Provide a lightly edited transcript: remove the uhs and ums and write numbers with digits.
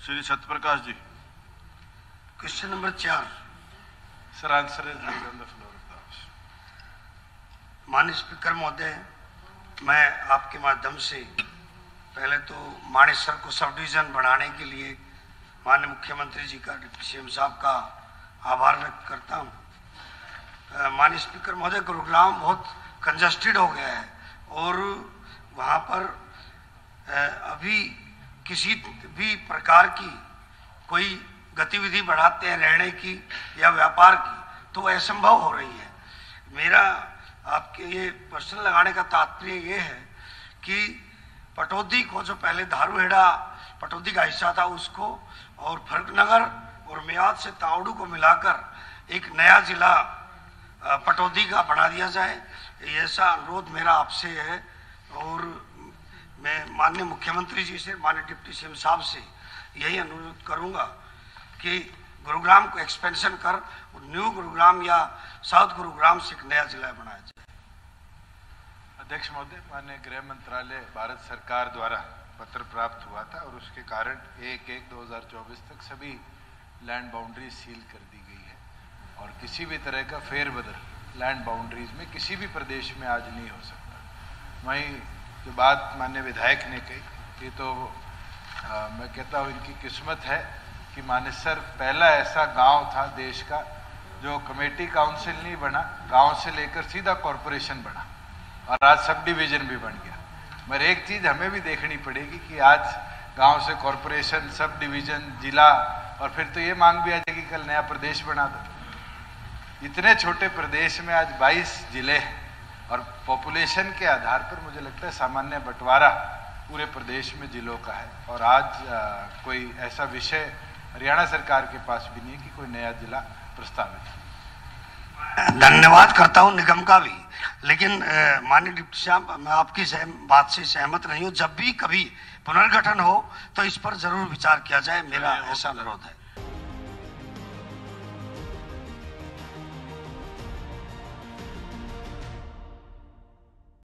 Shri Satyaprakash ji. Question number 4। Sir, answer is laid on the floor of the House. माननीय speaker महोदय, मैं आपके माध्यम से पहले तो मानेसर को सब डिवीजन बढ़ाने के लिए माननीय मुख्यमंत्री जी का, डिप्टी सीएम साहब का आभार व्यक्त करता हूँ। माननीय स्पीकर महोदय, गुरुग्राम बहुत कंजस्टेड हो गया है और वहाँ पर अभी किसी भी प्रकार की कोई गतिविधि बढ़ाते हैं रहने की या व्यापार की तो असंभव हो रही है। मेरा आपके ये प्रश्न लगाने का तात्पर्य ये है कि पटौदी को, जो पहले धारूहेड़ा पटौदी का हिस्सा था, उसको और फर्रुखनगर और मेवात से तावड़ू को मिलाकर एक नया जिला पटौदी का बना दिया जाए, ऐसा अनुरोध मेरा आपसे है। और मैं माननीय मुख्यमंत्री जी से, माननीय डिप्टी सीएम साहब से यही अनुरोध करूंगा कि गुरुग्राम को एक्सपेंशन कर न्यू गुरुग्राम या साउथ गुरुग्राम से एक नया जिला बनाया जाए। अध्यक्ष महोदय, माननीय गृह मंत्रालय भारत सरकार द्वारा पत्र प्राप्त हुआ था और उसके कारण 1/1/2024 तक सभी लैंड बाउंड्री सील कर दी गई है और किसी भी तरह का फेरबदल लैंड बाउंड्रीज में किसी भी प्रदेश में आज नहीं हो सकता। वहीं जो बात माननीय विधायक ने कही, ये तो मैं कहता हूँ इनकी किस्मत है कि मानेसर पहला ऐसा गांव था देश का जो कमेटी काउंसिल नहीं बना, गांव से लेकर सीधा कॉरपोरेशन बना और आज सब डिवीजन भी बन गया। मगर एक चीज़ हमें भी देखनी पड़ेगी कि आज गांव से कॉरपोरेशन, सब डिवीजन, जिला और फिर तो ये मांग भी आ जाएगी कल नया प्रदेश बना दो। इतने छोटे प्रदेश में आज 22 जिले हैं और पॉपुलेशन के आधार पर मुझे लगता है सामान्य बंटवारा पूरे प्रदेश में जिलों का है और आज कोई ऐसा विषय हरियाणा सरकार के पास भी नहीं है कि कोई नया जिला प्रस्तावित है। धन्यवाद करता हूं निगम का भी, लेकिन माननीय डिप्टी साहब, मैं आपकी बात से सहमत नहीं हूं। जब भी कभी पुनर्गठन हो तो इस पर जरूर विचार किया जाए, मेरा ऐसा अनुरोध है।